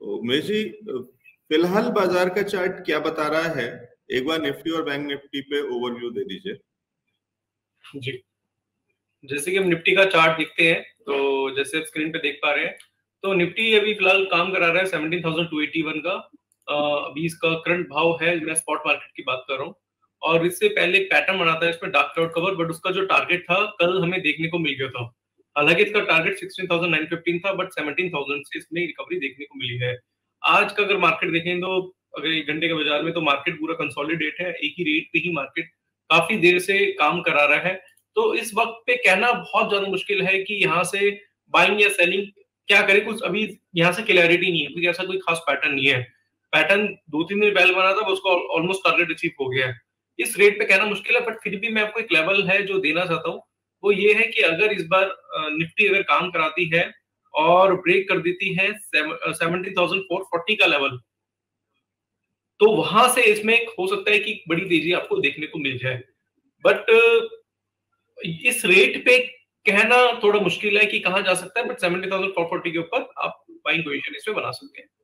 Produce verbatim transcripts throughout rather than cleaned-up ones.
उमेश जी, फिलहाल बाजार का चार्ट क्या बता रहा है? एक बार निफ्टी और बैंक निफ्टी पे ओवरव्यू दे दीजिए। जी, जैसे कि हम निफ्टी का चार्ट देखते हैं तो जैसे आप स्क्रीन पे देख पा रहे हैं तो निफ्टी अभी फिलहाल काम करा रहा है सत्रह हज़ार दो सौ इक्यासी का। अभी इसका करंट भाव है, मैं स्पॉट मार्केट की बात कर रहा हूँ। और इससे पहले एक पैटर्न बना था इसमें डार्क क्लाउड कवर, बट उसका जो टारगेट था कल हमें देखने को मिल गया था। हालांकि इसका टारगेट सोलह हज़ार नौ सौ पंद्रह था, बट सत्रह हज़ार से इसमें रिकवरी देखने को मिली है। आज का अगर मार्केट देखें तो अगर एक घंटे के बाजार में तो मार्केट पूरा कंसोलिडेट है, एक ही रेट पे ही मार्केट काफी देर से काम करा रहा है। तो इस वक्त पे कहना बहुत ज्यादा मुश्किल है कि यहाँ से बाइंग या सेलिंग क्या करे, कुछ अभी यहाँ से क्लैरिटी नहीं है, क्योंकि ऐसा कोई खास पैटर्न नहीं है। पैटर्न दो तीन दिन पहले बना था, उसको ऑलमोस्ट टारगेट अचीव हो गया है। इस रेट पे कहना मुश्किल है, बट फिर भी मैं आपको एक लेवल है जो देना चाहता हूँ, वो ये है कि अगर इस बार निफ्टी अगर काम कराती है और ब्रेक कर देती है सेवेंटी थाउजेंड फोर फोर्टी का लेवल, तो वहां से इसमें हो सकता है कि बड़ी तेजी आपको देखने को मिल जाए। बट इस रेट पे कहना थोड़ा मुश्किल है कि कहां जा सकता है, but seventy thousand four forty के ऊपर आप बाइंग पोजीशन इसमें बना सकते हैं।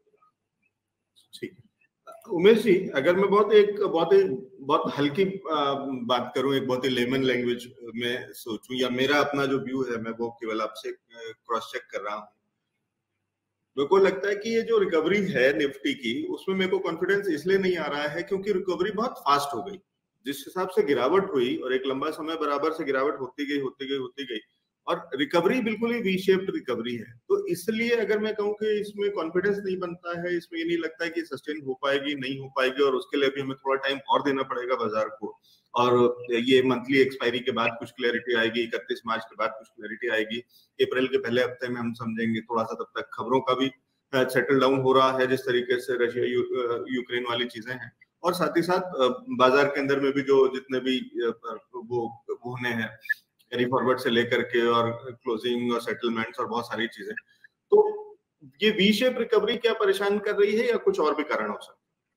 ठीक है उमेश जी, अगर मैं बहुत एक बहुत ही बहुत हल्की बात करूं, एक बहुत ही लेमन लैंग्वेज में सोचूं, या मेरा अपना जो व्यू है मैं वो केवल आपसे क्रॉस चेक कर रहा हूं। मेरे को लगता है कि ये जो रिकवरी है निफ्टी की, उसमें मेरे को कॉन्फिडेंस इसलिए नहीं आ रहा है क्योंकि रिकवरी बहुत फास्ट हो गई। जिस हिसाब से गिरावट हुई और एक लंबा समय बराबर से गिरावट होती गई होती गई होती गई और रिकवरी बिल्कुल ही वी शेप्ड रिकवरी है, तो इसलिए अगर मैं कहूँ कि इसमें कॉन्फिडेंस नहीं बनता है, इसमें ये नहीं लगता है कि सस्टेन हो पाएगी नहीं हो पाएगी, और उसके लिए भी हमें थोड़ा टाइम और देना पड़ेगा बाजार को। और ये मंथली एक्सपायरी के बाद कुछ क्लैरिटी आएगी, इकतीस मार्च के बाद कुछ क्लैरिटी आएगी, अप्रैल के पहले हफ्ते में हम समझेंगे थोड़ा सा। तब तक खबरों का भी सेटल डाउन हो रहा है जिस तरीके से रशिया यू, यूक्रेन वाली चीजें हैं, और साथ ही साथ बाजार के अंदर में भी जो जितने भी वो होने हैं कैरी फॉरवर्ड से लेकर के और क्लोजिंग और सेटलमेंट्स और बहुत सारी चीजें, तो ये वी शेप रिकवरी क्या परेशान कर रही है या कुछ और भी कारण हो सकता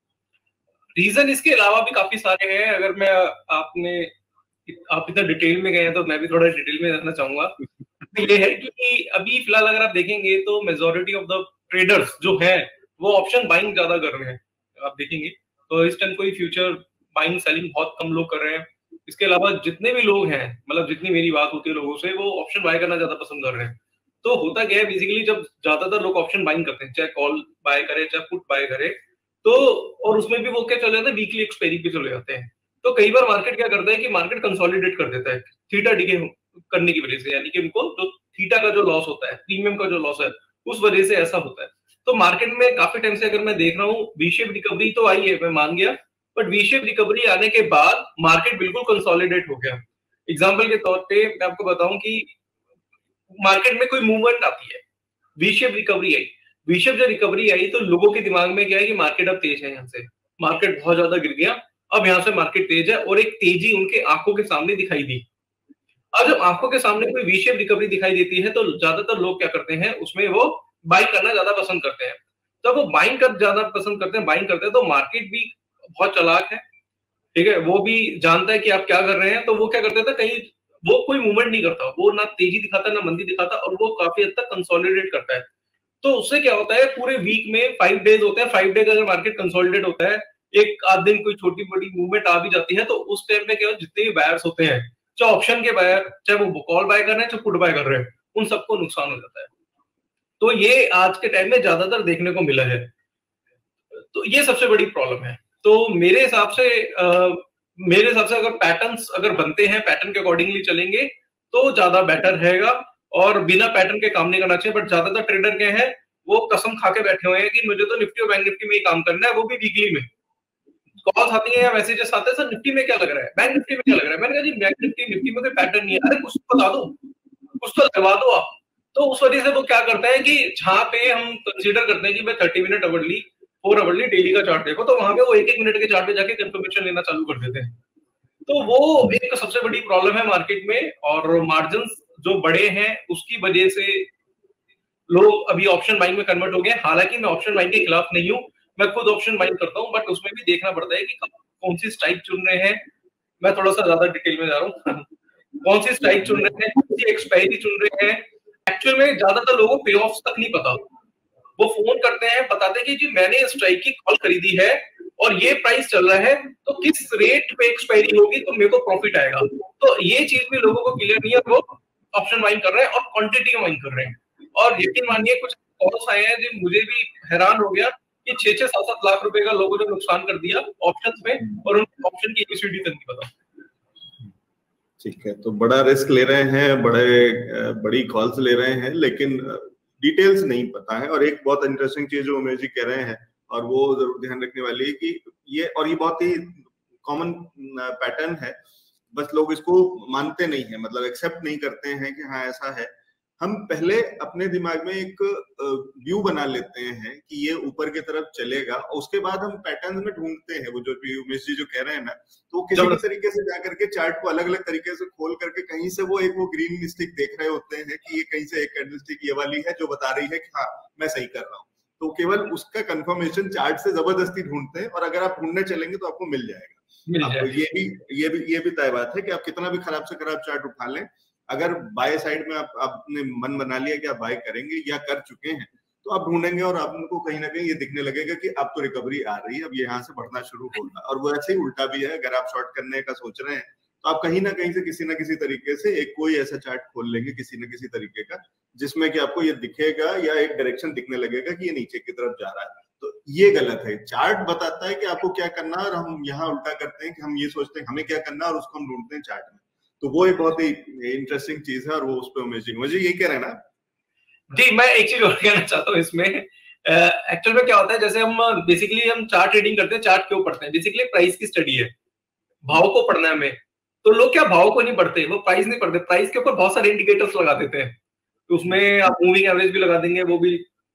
है? रीजन इसके अलावा भी काफी सारे हैं। अगर मैं आपने आप इतना डिटेल में गए हैं तो मैं भी थोड़ा डिटेल में रहना चाहूंगा। ये है कि अभी फिलहाल अगर आप देखेंगे तो मेजॉरिटी ऑफ द ट्रेडर्स जो है वो ऑप्शन बाइंग ज्यादा कर रहे हैं। आप देखेंगे तो इस टाइम कोई फ्यूचर बाइंग सेलिंग बहुत कम लोग कर रहे हैं। इसके अलावा जितने भी लोग हैं, मतलब जितनी मेरी बात होती है लोगों से, वो ऑप्शन बाय करना ज्यादा पसंद कर रहे हैं। तो होता क्या है बेसिकली, जब ज्यादातर लोग ऑप्शन बाइंग करते हैं, चाहे कॉल बाय करे चाहे पुट बाय करे, तो और उसमें भी वो क्या चले जाते हैं, वीकली एक्सपायरी पे चले जाते हैं। तो कई बार मार्केट क्या करता है कि मार्केट कंसोलिडेट कर देता है थीटा डिके करने की वजह से, यानी कि उनको जो थीटा का जो लॉस होता है, प्रीमियम का जो लॉस है, उस वजह से ऐसा होता है। तो मार्केट में काफी टाइम से अगर मैं देख रहा हूँ, वी शेप रिकवरी तो आई है, मैं मान गया, बट वी शेप रिकवरी आने के बाद मार्केट बिल्कुल कंसोलिडेट हो गया। एग्जांपल के तौर पे मैं आपको बताऊं कि मार्केट में कोई मूवमेंट आती है, वी शेप रिकवरी आई, वी शेप जो रिकवरी आई तो लोगों के दिमाग में क्या है कि मार्केट अब तेज है, यहाँ से मार्केट बहुत ज्यादा गिर गया, अब यहाँ से मार्केट तेज है, और एक तेजी उनके आंखों के सामने दिखाई दी। अब जब आंखों के सामने कोई वी शेप रिकवरी दिखाई देती है तो ज्यादातर लोग क्या करते हैं, उसमें वो बाइंग करना ज्यादा पसंद करते हैं। जब वो बाइंग कर ज्यादा पसंद करते हैं, बाइंग करते हैं, तो मार्केट भी बहुत चालाक है, ठीक है, वो भी जानता है कि आप क्या कर रहे हैं, तो वो क्या करते थे, कहीं वो कोई मूवमेंट नहीं करता, वो ना तेजी दिखाता ना मंदी दिखाता, और वो काफी हद तक कंसोलिडेट करता है। तो उससे क्या होता है, पूरे वीक में फाइव डेज होते हैं, फाइव डेज अगर मार्केट कंसोलिडेट होता है, एक आध दिन कोई छोटी बड़ी मूवमेंट आ भी जाती है, तो उस टाइम पे क्या होता है, जितने भी बायर्स होते हैं, चाहे ऑप्शन के बायर, चाहे वो कॉल बाय कर रहे हैं चाहे पुट बाय कर रहे हैं, उन सबको नुकसान हो जाता है। तो ये आज के टाइम में ज्यादातर देखने को मिला है। तो ये सबसे बड़ी प्रॉब्लम है। तो मेरे हिसाब से आ, मेरे हिसाब से अगर पैटर्न्स अगर बनते हैं, पैटर्न के अकॉर्डिंगली चलेंगे तो ज्यादा बेटर रहेगा, और बिना पैटर्न के काम नहीं करना चाहिए। बट ज्यादातर ट्रेडर क्या है, वो कसम खा के बैठे हुए हैं कि मुझे तो निफ्टी और बैंक निफ्टी में ही काम करना है, वो भी वीकली में। कॉल्स आती है या मैसेजेस आते हैं, सर निफ्टी में क्या लग रहा है, बैंक निफ्टी में क्या लग रहा है। मैंने कहा जी बैंक निफ्टी निफ्टी में कोई पैटर्न नहीं है, अरे कुछ बता दो, कुछ तो लगवा दो आप। तो उस वजह से वो क्या करता है कि जहां पे हम कंसीडर करते हैं कि मैं thirty minute hourly four hourly daily का चार्ट देखो, तो वहां पे वो एक एक मिनट के चार्ट पे जाके कंफर्मेशन लेना चालू कर देते हैं। तो वो एक सबसे बड़ी प्रॉब्लम है मार्केट में। और मार्जिन जो बड़े हैं उसकी वजह से लोग अभी ऑप्शन बाइंग में कन्वर्ट हो गए। हालांकि मैं ऑप्शन बाइंग के खिलाफ नहीं हूँ, मैं खुद ऑप्शन बाइंग करता हूँ, बट उसमें भी देखना पड़ता है कि कौन सी स्ट्राइक चुन रहे हैं। मैं थोड़ा सा ज्यादा डिटेल में जा रहा हूँ कौन सी स्ट्राइक चुन रहे हैं, कौन सी एक्सपायरी चुन रहे हैं। एक्चुअल में ज्यादातर लोगों को पे ऑफ तक नहीं पता, वो फोन करते हैं, पता बताते हैं कि जी मैंने स्ट्राइक की कॉल खरीदी है और ये प्राइस चल रहा है, तो किस रेट पे एक्सपायरी होगी तो मेरे को प्रॉफिट आएगा। तो ये चीज भी लोगों को क्लियर नहीं है, वो ऑप्शन बाइंग कर रहे हैं और क्वांटिटी में बाइंग कर रहे हैं। और यकीन मानिए कुछ कॉल्स आए हैं जो मुझे भी हैरान हो गया कि छह छह सात सात लाख रुपए का लोगों ने नुकसान कर दिया ऑप्शंस में, और उन ऑप्शन की एबीसीडी तक नहीं पता। ठीक है, तो बड़ा रिस्क ले रहे हैं, बड़े बड़ी कॉल्स ले रहे हैं, लेकिन डिटेल्स नहीं पता है। और एक बहुत इंटरेस्टिंग चीज जो उमेश जी कह रहे हैं और वो जरूर ध्यान रखने वाली है कि ये, और ये बहुत ही कॉमन पैटर्न है, बस लोग इसको मानते नहीं है, मतलब एक्सेप्ट नहीं करते हैं कि हाँ ऐसा है। हम पहले अपने दिमाग में एक व्यू बना लेते हैं कि ये ऊपर की तरफ चलेगा, और उसके बाद हम पैटर्न में ढूंढते हैं। वो जो उमेश जी जो कह रहे हैं ना, तो किसी भी तरीके से जा करके चार्ट को अलग अलग तरीके से खोल करके कहीं से वो एक वो ग्रीन स्टिक देख रहे होते हैं कि ये कहीं से एक कैंडलस्टिक ये वाली है जो बता रही है कि हाँ मैं सही कर रहा हूँ। तो केवल उसका कंफर्मेशन चार्ट से जबरदस्ती ढूंढते हैं, और अगर आप ढूंढने चलेंगे तो आपको मिल जाएगा। आपको ये भी ये भी ये भी तय बात है कि आप कितना भी खराब से खराब चार्ट उठा लें, अगर बाय साइड में आप आपने मन बना लिया कि आप बाय करेंगे या कर चुके हैं, तो आप ढूंढेंगे और आपको कहीं ना कहीं ये दिखने लगेगा कि अब तो रिकवरी आ रही है, अब ये यहाँ से बढ़ना शुरू होगा। और वो ऐसे ही उल्टा भी है, अगर आप शॉर्ट करने का सोच रहे हैं तो आप कहीं ना कहीं से किसी ना किसी तरीके से एक कोई ऐसा चार्ट खोल लेंगे किसी न किसी तरीके का, जिसमें कि आपको ये दिखेगा या एक डायरेक्शन दिखने लगेगा कि ये नीचे की तरफ जा रहा है। तो ये गलत है। चार्ट बताता है कि आपको क्या करना है, और हम यहाँ उल्टा करते हैं कि हम ये सोचते हैं हमें क्या करना है और उसको हम ढूंढते हैं चार्ट में। तो वो एक बहुत ही इंटरेस्टिंग चीज है, और वो उस पर उमेश जी मुझे यही कह रहे हैं ना। जी, मैं एक चीज और कहना चाहता हूँ इसमें। एक्चुअल में क्या होता है, जैसे हम बेसिकली हम चार्ट ट्रेडिंग करते हैं, चार्ट क्यों पढ़ते हैं? बेसिकली प्राइस की स्टडी है, भाव को पढ़ना है हमें। तो लोग क्या भाव को नहीं पढ़ते, वो प्राइस नहीं पढ़ते, प्राइस के ऊपर बहुत सारे इंडिकेटर्स लगा देते हैं। तो उसमें आप मूविंग एवरेज भी लगा देंगे, वो भी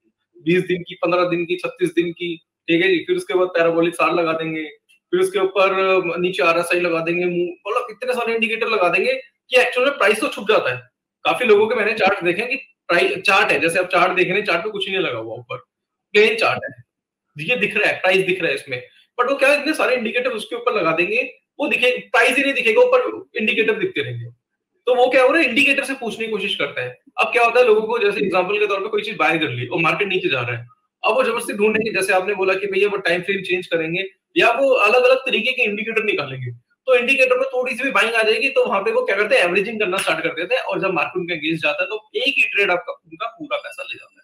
बीस दिन की, पंद्रह दिन की, छत्तीस दिन की, ठीक है जी। फिर उसके बाद पैराबोलिक सार लगा देंगे, फिर उसके ऊपर नीचे आरएसआई लगा देंगे, मतलब इतने सारे इंडिकेटर लगा देंगे कि एक्चुअल में प्राइस तो छुप जाता है। काफी लोगों के मैंने चार्ट देखे कि प्राइस चार्ट है, जैसे आप चार्ट देख रहे हैं, चार्ट पे कुछ नहीं लगा हुआ, ऊपर प्लेन चार्ट है, ये दिख रहा है, प्राइस दिख रहा है इसमें, बट वो क्या इतने सारे इंडिकेटर उसके ऊपर लगा देंगे, वो दिखे प्राइस ही नहीं दिखेगा, ऊपर इंडिकेटर दिखते रहेंगे। तो वो क्या हो रहा है, इंडिकेटर से पूछने की कोशिश करता है। अब क्या होता है, लोगों को जैसे एग्जांपल के तौर पे कोई चीज बाय कर ली और मार्केट नीचे जा रहा है, अब वो जबरदस्ती ढूंढेंगे, जैसे आपने बोला कि भैया वो टाइम फ्रेम चेंज करेंगे या वो अलग अलग तरीके के इंडिकेटर निकालेंगे, तो इंडिकेटर में थोड़ी सी भी बाइंग आ जाएगी तो वहां पे वो क्या करते हैं, एवरेजिंग करना स्टार्ट कर देते हैं, और जब मार्केट उनके अगेंस्ट जाता है तो एक ही ट्रेड आपका उनका पूरा पैसा ले जाता है।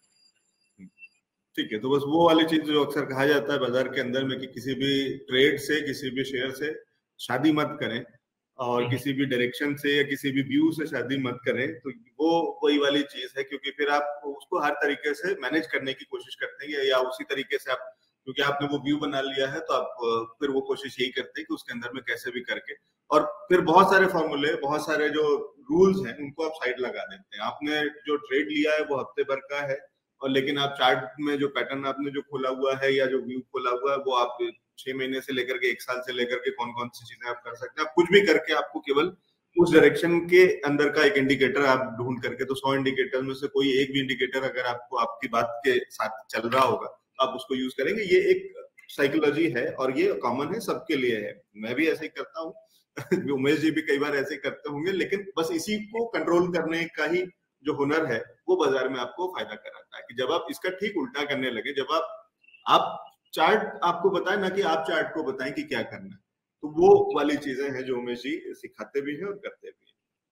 ठीक है, तो बस वो वाली चीज जो अक्सर कहा जाता है बाजार के अंदर में कि किसी भी ट्रेड से, किसी भी शेयर से शादी मत करें, और किसी भी डायरेक्शन से या किसी भी व्यू से शादी मत करें। तो वो वही वाली चीज है, क्योंकि फिर आप उसको हर तरीके से मैनेज करने की कोशिश करते हैं, या उसी तरीके से आप, क्योंकि आपने वो व्यू बना लिया है तो आप फिर वो कोशिश यही करते हैं कि उसके अंदर में कैसे भी करके, और फिर बहुत सारे फॉर्मूले, बहुत सारे जो रूल्स हैं उनको आप साइड लगा देते हैं। आपने जो ट्रेड लिया है वो हफ्ते भर का है, और लेकिन आप चार्ट में जो पैटर्न आपने जो खोला हुआ है या जो व्यू खोला हुआ है वो आप छह महीने से लेकर के एक साल से लेकर के कौन कौन सी चीजें आप कर सकते हैं, आप कुछ भी करके आपको केवल उस डायरेक्शन के अंदर का एक इंडिकेटर आप ढूंढ करके, तो सौ इंडिकेटर में से कोई एक भी इंडिकेटर अगर आपको आपकी बात के साथ चल रहा होगा तो आप उसको यूज करेंगे। ये एक साइकोलॉजी है और ये कॉमन है, सबके लिए है। मैं भी ऐसे ही करता हूँ उमेश जी भी कई बार ऐसे ही करते होंगे, लेकिन बस इसी को कंट्रोल करने का ही जो हुनर है वो बाजार में आपको फायदा कराता है कि जब आप इसका ठीक उल्टा करने लगे, जब आप आप चार्ट आपको बताएं ना कि आप चार्ट को बताएं कि क्या करना है, तो वो वाली चीजें हैं जो उमेश जी सिखाते भी हैं और करते भी हैं।